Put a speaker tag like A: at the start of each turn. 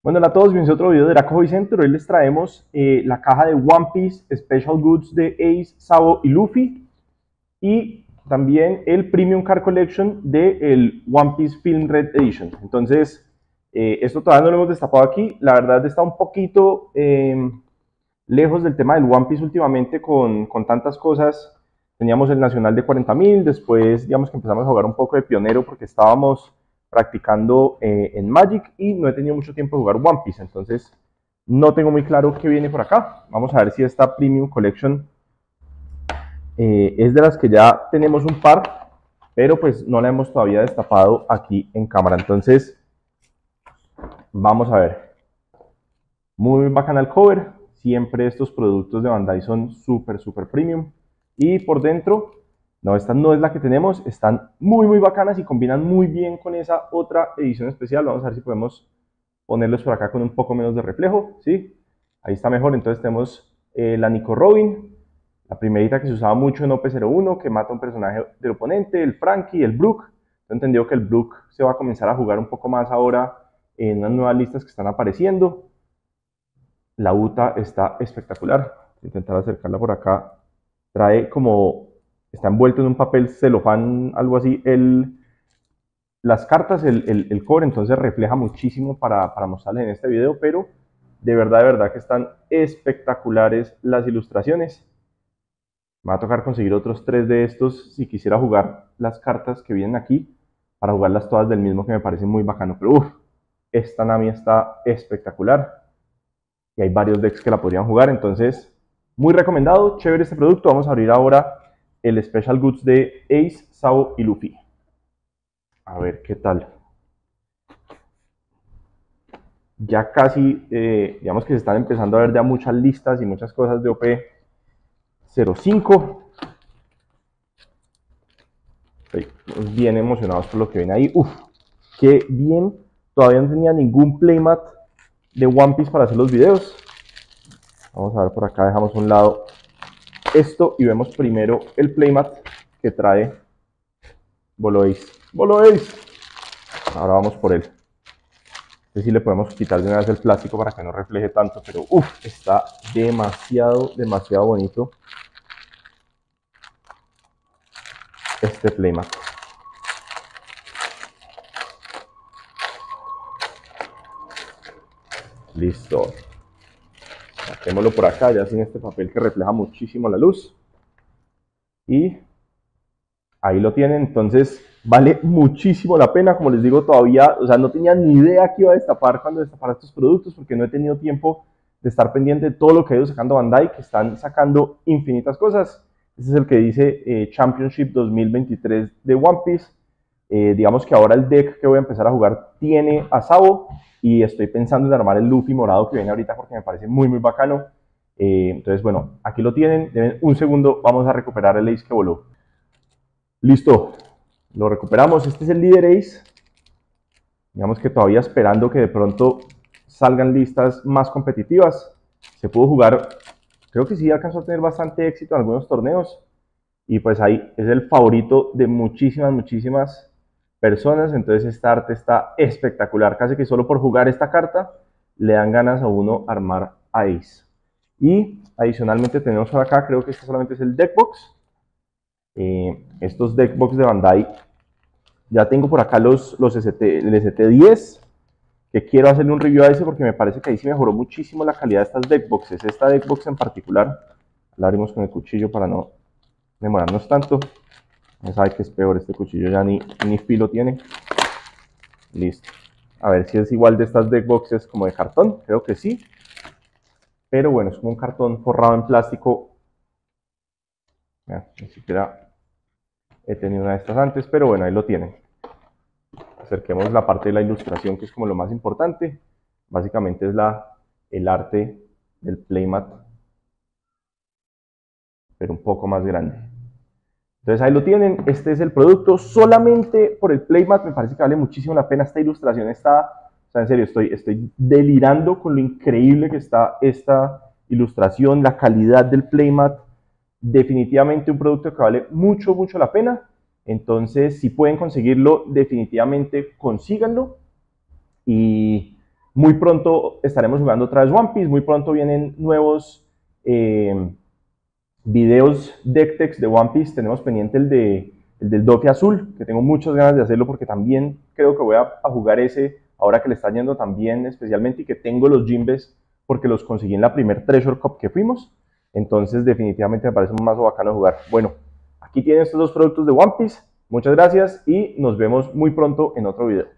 A: Bueno, hola a todos, bienvenidos a otro video de Draco Hobby Center. Hoy les traemos la caja de One Piece Special Goods de Ace, Sabo y Luffy, y también el Premium Card Collection del One Piece Film Red Edition. Entonces, esto todavía no lo hemos destapado aquí. La verdad está un poquito lejos del tema del One Piece últimamente con tantas cosas. Teníamos el Nacional de 40.000, después digamos que empezamos a jugar un poco de pionero porque estábamos practicando en Magic y no he tenido mucho tiempo de jugar One Piece, entonces no tengo muy claro qué viene por acá. Vamos a ver si esta Premium Collection es de las que ya tenemos un par, pero pues no la hemos todavía destapado aquí en cámara. Entonces vamos a ver. Muy bacana el cover, siempre estos productos de Bandai son súper premium, y por dentro, no, esta no es la que tenemos, están muy bacanas y combinan muy bien con esa otra edición especial. Vamos a ver si podemos ponerlos por acá con un poco menos de reflejo, ¿sí? Ahí está mejor. Entonces tenemos la Nico Robin, la primerita que se usaba mucho en OP01, que mata a un personaje del oponente, el Frankie, el Brook. Tengo entendido que el Brook se va a comenzar a jugar un poco más ahora en unas nuevas listas que están apareciendo. La Uta está espectacular. Voy a intentar acercarla por acá. Trae como, está envuelto en un papel celofán, algo así, las cartas, el cobre, entonces refleja muchísimo para mostrarles en este video, pero de verdad que están espectaculares las ilustraciones. Me va a tocar conseguir otros 3 de estos si quisiera jugar las cartas que vienen aquí, para jugarlas todas del mismo, que me parece muy bacano. Pero esta Nami está espectacular y hay varios decks que la podrían jugar, entonces muy recomendado, chévere este producto. Vamos a abrir ahora el Special Goods de Ace, Sabo y Luffy. A ver qué tal. Ya casi, digamos que se están empezando a ver ya muchas listas y muchas cosas de OP05. Estoy bien emocionados por lo que viene ahí. Uf, qué bien. Todavía no tenía ningún playmat de One Piece para hacer los videos. Vamos a ver por acá, dejamos a un lado esto y vemos primero el playmat que trae Bolo Ace. ¡Bolo Ace! Ahora vamos por él. Este sí le podemos quitar de una vez el plástico para que no refleje tanto, pero está demasiado bonito este playmat. Listo. Saquémoslo por acá, ya sin este papel que refleja muchísimo la luz. Y ahí lo tienen. Entonces vale muchísimo la pena. Como les digo, todavía, o sea, no tenía ni idea que iba a destapar cuando destapara estos productos, porque no he tenido tiempo de estar pendiente de todo lo que ha ido sacando Bandai, que están sacando infinitas cosas. Este es el que dice Championship 2023 de One Piece. Digamos que ahora el deck que voy a empezar a jugar tiene a Sabo, y estoy pensando en armar el Luffy morado que viene ahorita porque me parece muy bacano. Entonces, bueno, aquí lo tienen. Deben un segundo, vamos a recuperar el Ace que voló. Listo, lo recuperamos. Este es el líder Ace. Digamos que todavía esperando que de pronto salgan listas más competitivas. Se pudo jugar, creo que sí alcanzó a tener bastante éxito en algunos torneos, y pues ahí es el favorito de muchísimas personas. Entonces esta arte está espectacular, casi que solo por jugar esta carta le dan ganas a uno armar a Ace. Y adicionalmente tenemos por acá, creo que este solamente es el deckbox. Estos deckbox de Bandai, ya tengo por acá el ST10, que quiero hacerle un review a ese porque me parece que ahí sí mejoró muchísimo la calidad de estas deckboxes. Esta deckbox en particular la abrimos con el cuchillo para no demorarnos tanto. Ya sabe que es peor, este cuchillo ya ni filo tiene. Listo. A ver si es igual de estas deckboxes como de cartón, creo que sí. Pero bueno, es como un cartón forrado en plástico. Vean, ni siquiera he tenido una de estas antes, pero bueno, ahí lo tienen. Acerquemos la parte de la ilustración, que es como lo más importante. Básicamente es el arte del playmat, pero un poco más grande. Entonces ahí lo tienen. Este es el producto. Solamente por el playmat me parece que vale muchísimo la pena. Esta ilustración está, o sea, en serio, estoy delirando con lo increíble que está esta ilustración, la calidad del playmat. Definitivamente un producto que vale mucho la pena. Entonces, si pueden conseguirlo, definitivamente consíganlo. Y Muy pronto estaremos jugando otra vez One Piece, muy pronto vienen nuevos videos deck-techs de One Piece. Tenemos pendiente el del Doffy azul, que tengo muchas ganas de hacerlo porque también creo que voy a jugar ese ahora que le está yendo también especialmente, y que tengo los Jimbes porque los conseguí en la primer Treasure Cup que fuimos. Entonces definitivamente me parece un mazo bacano de jugar. Bueno, aquí tienen estos dos productos de One Piece. Muchas gracias y nos vemos muy pronto en otro video.